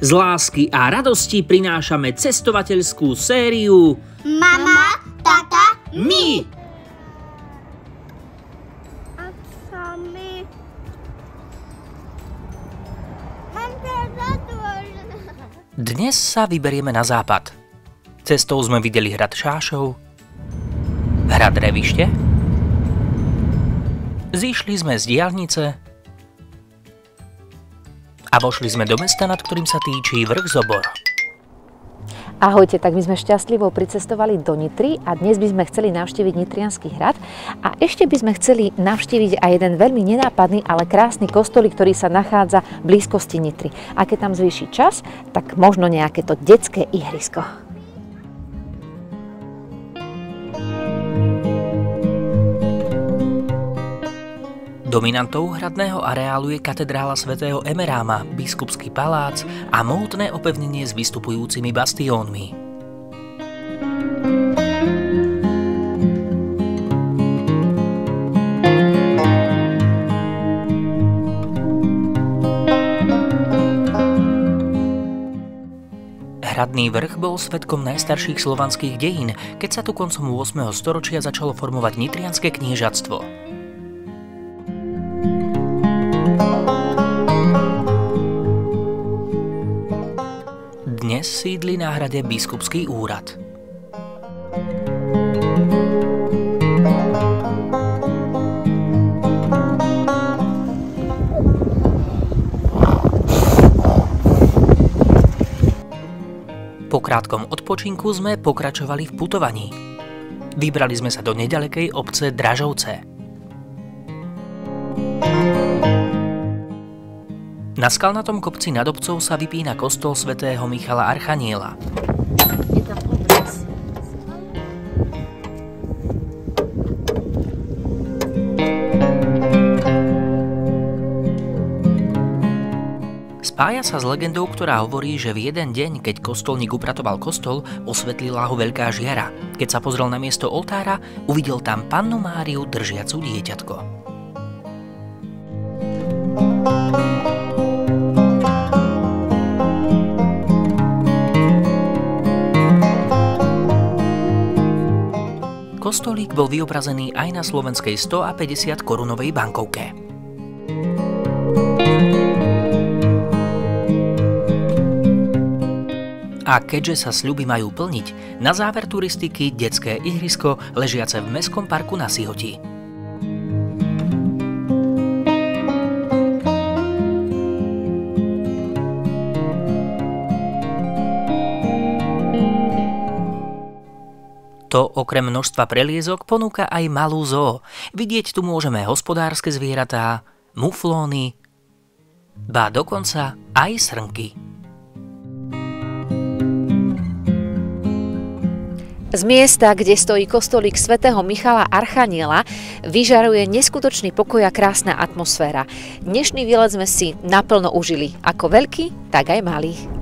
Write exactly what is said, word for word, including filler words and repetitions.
Z lásky a radosti prinášame cestovateľskú sériu Mama, tata, my! A sami. Dnes sa vyberieme na západ. Cestou sme videli hrad Šášov, hrad Revište, zišli sme z diaľnice a vošli sme do mesta, nad ktorým sa týči vrch Zobor. Ahojte, tak my sme šťastlivo pricestovali do Nitry a dnes by sme chceli navštíviť Nitriansky hrad a ešte by sme chceli navštíviť aj jeden veľmi nenápadný, ale krásny kostolík, ktorý sa nachádza v blízkosti Nitry. A keď tam zvýši čas, tak možno nejaké to detské ihrisko. Dominantou hradného areálu je katedrála svätého Emeráma, biskupský palác a mohutné opevnenie s vystupujúcimi bastiónmi. Hradný vrch bol svedkom najstarších slovanských dejín, keď sa tu koncom ôsmeho storočia začalo formovať Nitrianske kniežatstvo. Dnes sídli na hrade biskupský úrad. Po krátkom odpočinku sme pokračovali v putovaní. Vybrali sme sa do nedalekej obce Dražovce. Na skalnatom kopci nad obcov sa vypína kostol svätého Michala Archaniela. Je tam obraz. Spája sa s legendou, ktorá hovorí, že v jeden deň, keď kostolník upratoval kostol, osvetlila ho veľká žiara. Keď sa pozrel na miesto oltára, uvidel tam Pannu Máriu držiacu dieťatko. Kostolík bol vyobrazený aj na slovenskej stopäťdesiat korunovej bankovke. A keďže sa sľuby majú plniť, na záver turistiky detské ihrisko ležiace v mestskom parku na Sihoti. To okrem množstva preliezok ponúka aj malú zoo. Vidieť tu môžeme hospodárske zvieratá, muflóny, ba dokonca aj srnky. Z miesta, kde stojí kostolík svätého Michala Archaniela, vyžaruje neskutočný pokoj a krásna atmosféra. Dnešný výlet sme si naplno užili, ako veľký, tak aj malý.